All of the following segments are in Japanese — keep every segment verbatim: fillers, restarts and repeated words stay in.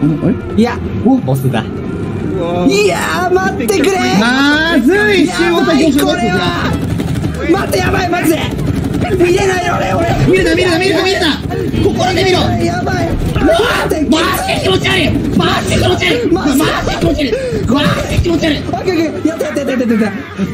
いや、ボスだ。いやー、待ってくれ。 まずい、集合体これは。待って、やばい、マジで。見れないよ、俺、俺。 見れた、見れた、見れた、見れた。心で見ろ。 やばい。 マジで気持ち悪い。マジで気持ち悪い。マジで気持ち悪い。マジで気持ち悪い。 オッケー、オッケー、やった、やった、やった、やった。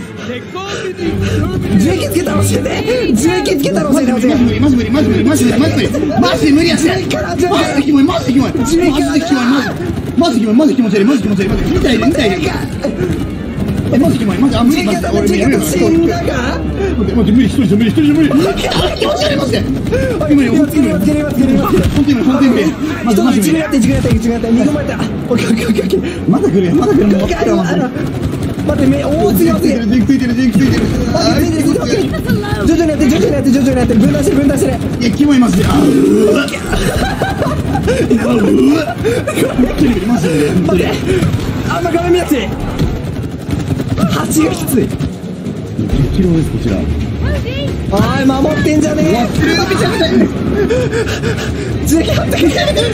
重機つけたの教えて。重機つけたの教えてほしい。 マジ無理、マジ無理、マジ無理、マジ無理、マジ無理、マジで無理やし。マジでキモい、マジでキモい。マジでキモい、マジでキモい、マジでキモい、マジで気持ち悪い、マジで気持ち悪い、マジで見たいで、見たいで。え、マジキモい、マジ、あ、無理、マジで、俺無理、無理、 死んだか。 マジ無理、一人じゃ無理、一人じゃ無理。気持ち悪い、マジで。無理、本当に無理、本当に無理、本当に無理。マジマジ無理。 やって、やって、やって、やって、見込まれた。オッケー、オッケー、オッケー、オッケー。 まだ来るよ、まだ来るよ。 待って、め、おお、次、次。 ジンクついてる、ジンクついてる。 徐々にやって、徐々にやって、徐々にやって、分断して、分断して。 いや、キモい、マジで。あうわ。うわ。マジで。 待って。あんま画面見なくて。蜂がきつい。 じゅっキロです、こちら。 おい、守ってんじゃねえ。 やってるわけじゃない。 重機張ってくれ。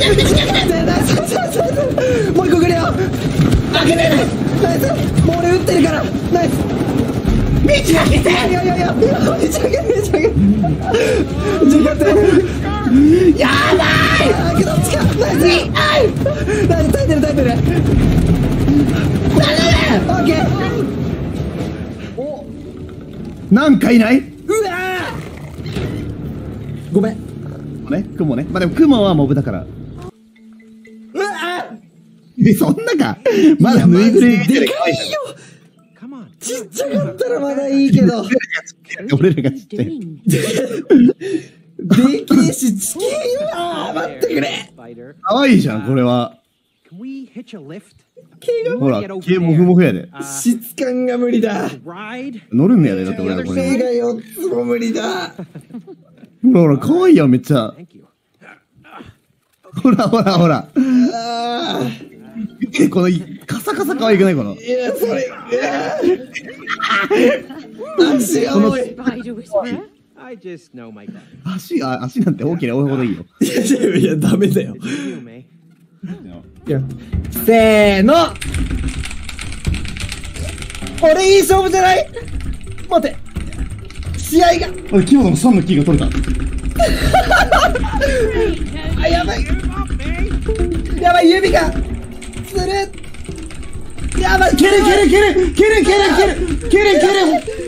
もう一個くれよ。 開けてる。 ナイス。もう俺撃ってるから。ナイス。 道開けて。 いやいやいや。道開け、道開け。重機張って。 やばい。 あ、けどっちか。ナイス。ナイス、耐えてる、耐えてる。オッケー。 なんかいない？ うわー。ごめん。 ね、雲ね。まあでも雲はモブだから。 うわえ、そんなか。まだぬいぐるみでかいよ。ちっちゃかったらまだいいけど。 俺らがちっちゃい。 でけえし、ちけえな。待ってくれ。 かわいいじゃん、これは。ほら、毛もふもふやで。 質感が無理だ。 乗るんねやで、だって俺らこれ。 手がよっつも無理だ。 ほらほら、かわいいやん、めっちゃ。ほらほらほら。え、この、カサカサかわいくないこの。 いや、それ。足が重い。 足、あ、足なんて大きな多いほどいいよ。 いやいやいや、ダメだよ。いや、せーの。俺いい勝負じゃない。待って。試合が。 あ、キーボードのさんのキーが取れた。 あ、やばい。やばい、指が。つる。やばい。 蹴れ蹴れ蹴れ蹴れ蹴れ蹴れ蹴れ蹴れ。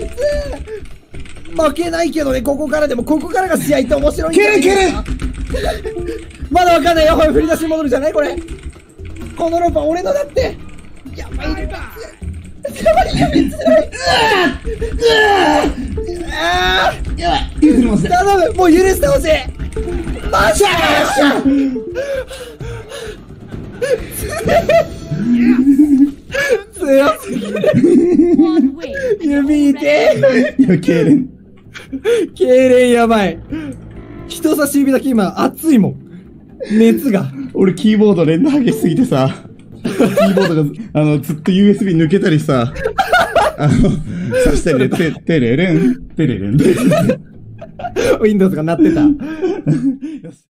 負けないけどね、ここからでも、ここからが試合って面白いんだよ。 蹴れ蹴れ。 まだわかんないよ。振り出し戻るじゃないこれ。このロープは俺のだって。やばい、指。やばい、指つらい。ああ。やばい。 許せません。 頼む、もう許してほしい。マジで。強すぎる。指痛え。 いや、痙攣。 痙攣やばい。人差し指だけ今熱いもん。熱が。 俺キーボード連打激しすぎてさ、キーボードが、あの、ずっと ユーエスビー 抜けたりさ、あの、さしたり、て、てれれん、てれれん、てれれん。 Windows が鳴ってた。